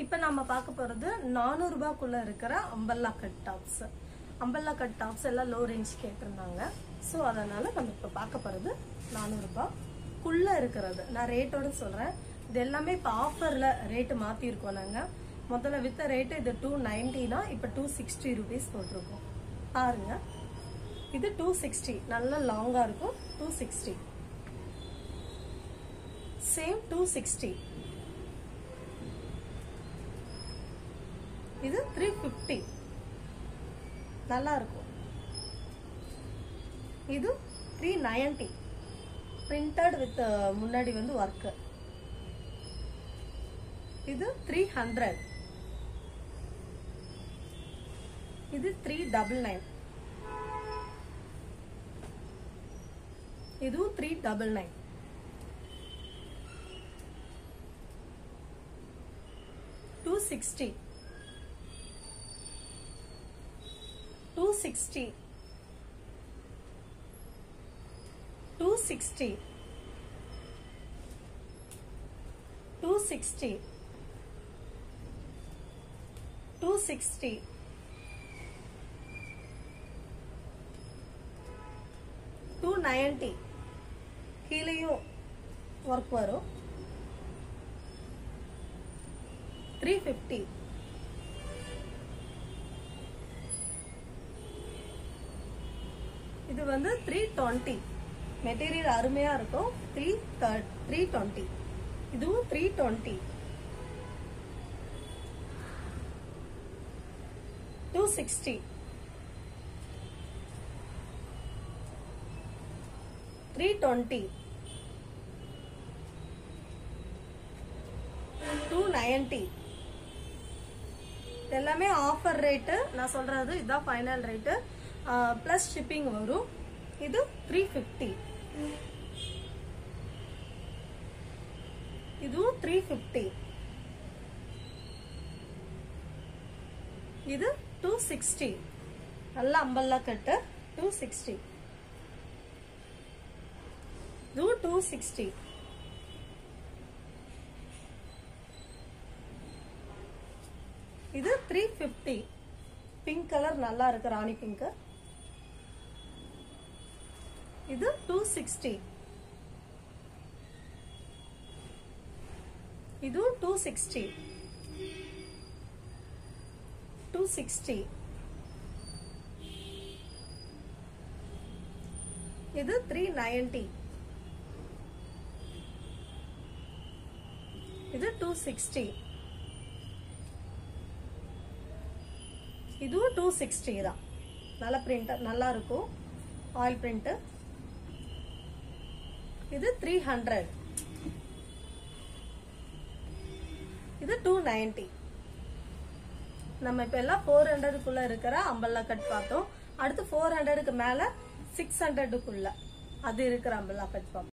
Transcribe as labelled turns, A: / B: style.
A: இப்ப நம்ம பார்க்க போறது 400 ரூபாய்க்குள்ள இருக்கிற umbrella cut tops. Umbrella cut tops எல்லாம் லோ ரேஞ்ச் கேட்டிருந்தாங்க. சோ அதனால நம்ம இப்ப பார்க்க போறது 400 ரூபாய்க்குள்ள இருக்கிறது. நான் ரேட்டோட சொல்றேன். இது எல்லாமே இப்ப ஆஃபர்ல ரேட் மாத்தி இருக்கோம். நாங்க முதல்ல வித்த ரேட் இது 290 இப்ப 260 rupees போட்டிருக்கோம். பாருங்க, இது 260 நல்ல லாங்கா இருக்கும். 260 சேம் 260. இது 350 நல்லா இருக்கும். இது 390 printed with முன்னாடி வந்து ஒர்க். இது 300. இது 399. இது 399. $260. 260. 260. 260. 260. 290. கீழேயும் ஒர்க் வரும். 350. இது வந்து 320. மெட்டீரியல் அருமையா இருக்கும். 320. இதுவும் 320. 260. 320. 290. எல்லாமே ஆஃபர் ரேட்டு. நான் சொல்றது இதுதான் ஃபைனல் ரேட்டு. பிளஸ் ஷிப்பிங் வரும். இது 350. இதுவும் 350. இது 260 நல்ல அம்பல்லா கட்டு. 260. இது 260. இது 350. பிங்க் கலர் நல்லா இருக்கு, ராணி பிங்க். இது 260. இது 260. 260. இது 390. இது 260. இது 260 தான். நல்ல பிரிண்ட் நல்லா இருக்கும். Oil print. இது 300. இது 290. நம்ம இப்ப எல்லாம் 400 இருக்கிற அம்பல்லா கட் பார்த்தோம். அடுத்து 400 மேல 600 அது இருக்கிற அம்பல்லா கட் பார்ப்போம்.